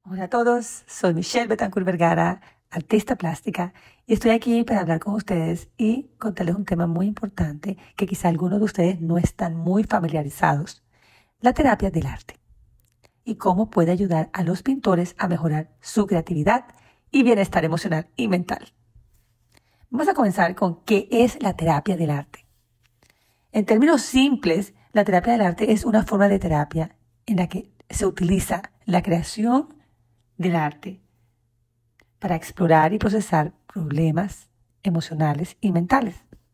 Hola a todos, soy Michelle Betancourt Vergara, artista plástica, y estoy aquí para hablar con ustedes y contarles un tema muy importante que quizá algunos de ustedes no están muy familiarizados: la terapia del arte y cómo puede ayudar a los pintores a mejorar su creatividad y bienestar emocional y mental. Vamos a comenzar con qué es la terapia del arte. En términos simples, la terapia del arte es una forma de terapia en la que se utiliza la creación del arte para explorar y procesar problemas emocionales y mentales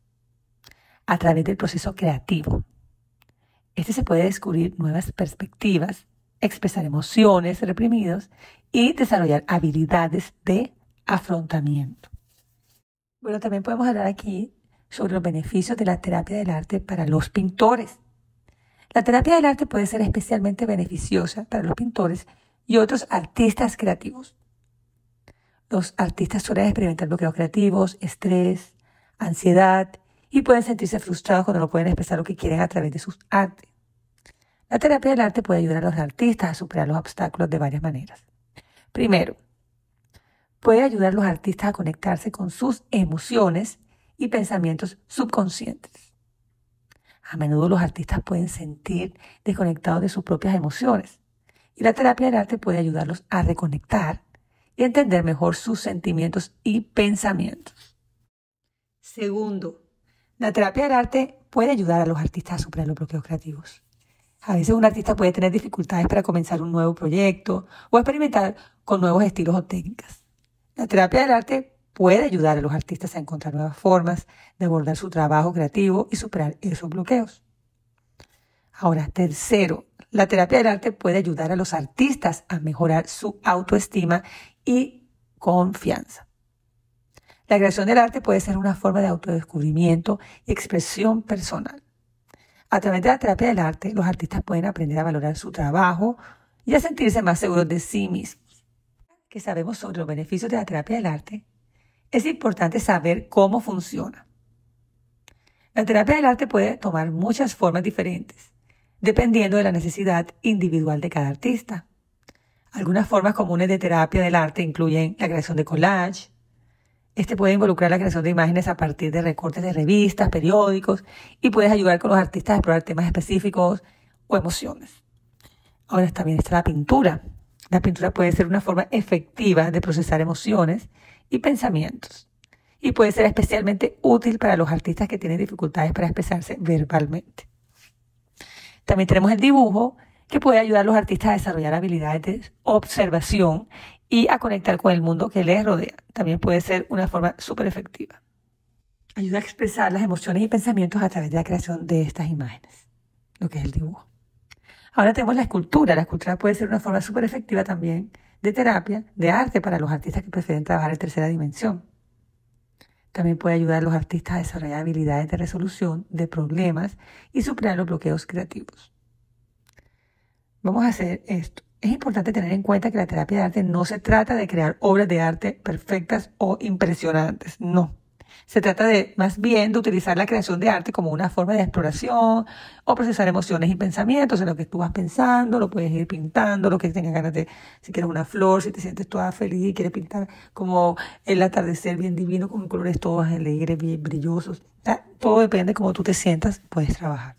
a través del proceso creativo. Se puede descubrir nuevas perspectivas, expresar emociones reprimidas y desarrollar habilidades de afrontamiento. Bueno, también podemos hablar aquí sobre los beneficios de la terapia del arte para los pintores. La terapia del arte puede ser especialmente beneficiosa para los pintores y otros artistas creativos. Los artistas suelen experimentar bloqueos creativos, estrés, ansiedad y pueden sentirse frustrados cuando no pueden expresar lo que quieren a través de sus artes. La terapia del arte puede ayudar a los artistas a superar los obstáculos de varias maneras. Primero, puede ayudar a los artistas a conectarse con sus emociones y pensamientos subconscientes. A menudo los artistas pueden sentir desconectados de sus propias emociones y la terapia del arte puede ayudarlos a reconectar y entender mejor sus sentimientos y pensamientos. Segundo, la terapia del arte puede ayudar a los artistas a superar los bloqueos creativos. A veces un artista puede tener dificultades para comenzar un nuevo proyecto o experimentar con nuevos estilos o técnicas. La terapia del arte puede ayudar a los artistas a encontrar nuevas formas de abordar su trabajo creativo y superar esos bloqueos. Ahora, tercero, la terapia del arte puede ayudar a los artistas a mejorar su autoestima y confianza. La creación del arte puede ser una forma de autodescubrimiento y expresión personal. A través de la terapia del arte, los artistas pueden aprender a valorar su trabajo y a sentirse más seguros de sí mismos. ¿Qué sabemos sobre los beneficios de la terapia del arte? Es importante saber cómo funciona. La terapia del arte puede tomar muchas formas diferentes, dependiendo de la necesidad individual de cada artista. Algunas formas comunes de terapia del arte incluyen la creación de collage. Puede involucrar la creación de imágenes a partir de recortes de revistas, periódicos, y puedes ayudar con los artistas a explorar temas específicos o emociones. Ahora también está la pintura. La pintura puede ser una forma efectiva de procesar emociones y pensamientos, y puede ser especialmente útil para los artistas que tienen dificultades para expresarse verbalmente. También tenemos el dibujo, que puede ayudar a los artistas a desarrollar habilidades de observación y a conectar con el mundo que les rodea. También puede ser una forma súper efectiva. Ayuda a expresar las emociones y pensamientos a través de la creación de estas imágenes, lo que es el dibujo. Ahora tenemos la escultura. La escultura puede ser una forma súper efectiva también de terapia, de arte para los artistas que prefieren trabajar en tercera dimensión. También puede ayudar a los artistas a desarrollar habilidades de resolución de problemas y superar los bloqueos creativos. Vamos a hacer esto. Es importante tener en cuenta que la terapia de arte no se trata de crear obras de arte perfectas o impresionantes, no. Se trata más bien de utilizar la creación de arte como una forma de exploración o procesar emociones y pensamientos en lo que tú vas pensando, lo puedes ir pintando, lo que tengas ganas de, si quieres una flor, si te sientes toda feliz y quieres pintar como el atardecer bien divino con colores todos alegres, bien brillosos. Todo depende de cómo tú te sientas, puedes trabajar.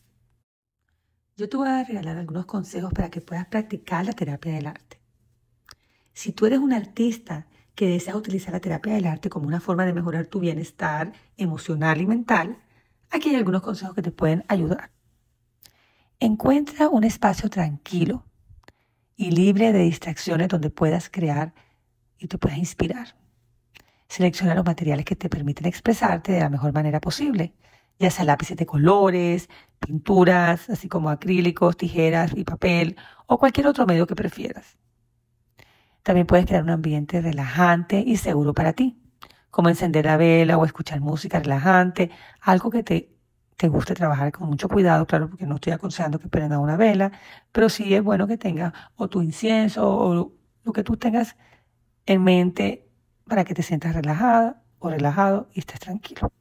Yo te voy a regalar algunos consejos para que puedas practicar la terapia del arte. Si tú eres un artista que deseas utilizar la terapia del arte como una forma de mejorar tu bienestar emocional y mental, aquí hay algunos consejos que te pueden ayudar. Encuentra un espacio tranquilo y libre de distracciones donde puedas crear y te puedas inspirar. Selecciona los materiales que te permiten expresarte de la mejor manera posible, ya sea lápices de colores, pinturas, así como acrílicos, tijeras y papel o cualquier otro medio que prefieras. También puedes crear un ambiente relajante y seguro para ti, como encender la vela o escuchar música relajante, algo que te guste trabajar con mucho cuidado, claro, porque no estoy aconsejando que prendas una vela, pero sí es bueno que tengas o tu incienso o lo que tú tengas en mente para que te sientas relajada o relajado y estés tranquilo.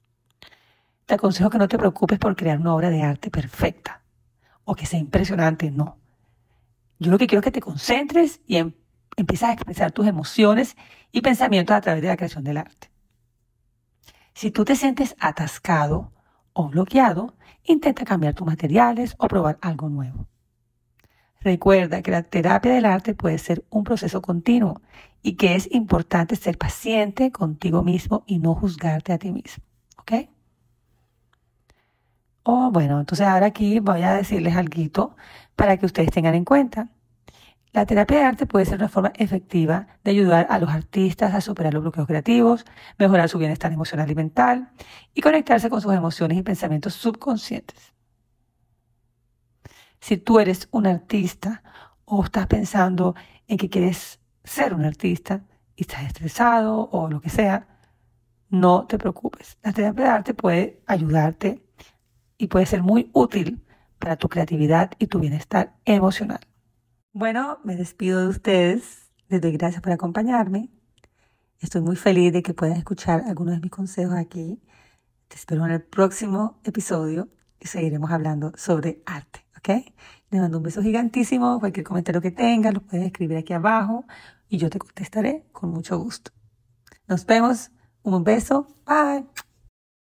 Te aconsejo que no te preocupes por crear una obra de arte perfecta o que sea impresionante, no. Yo lo que quiero es que te concentres y empiezas a expresar tus emociones y pensamientos a través de la creación del arte. Si tú te sientes atascado o bloqueado, intenta cambiar tus materiales o probar algo nuevo. Recuerda que la terapia del arte puede ser un proceso continuo y que es importante ser paciente contigo mismo y no juzgarte a ti mismo. ¿Ok? Bueno, entonces ahora aquí voy a decirles algo para que ustedes tengan en cuenta. La terapia de arte puede ser una forma efectiva de ayudar a los artistas a superar los bloqueos creativos, mejorar su bienestar emocional y mental y conectarse con sus emociones y pensamientos subconscientes. Si tú eres un artista o estás pensando en que quieres ser un artista y estás estresado o lo que sea, no te preocupes. La terapia de arte puede ayudarte y puede ser muy útil para tu creatividad y tu bienestar emocional. Bueno, me despido de ustedes. Les doy gracias por acompañarme. Estoy muy feliz de que puedan escuchar algunos de mis consejos aquí. Te espero en el próximo episodio y seguiremos hablando sobre arte, ¿ok? Les mando un beso gigantísimo. Cualquier comentario que tengas lo puedes escribir aquí abajo y yo te contestaré con mucho gusto. Nos vemos. Un beso. Bye.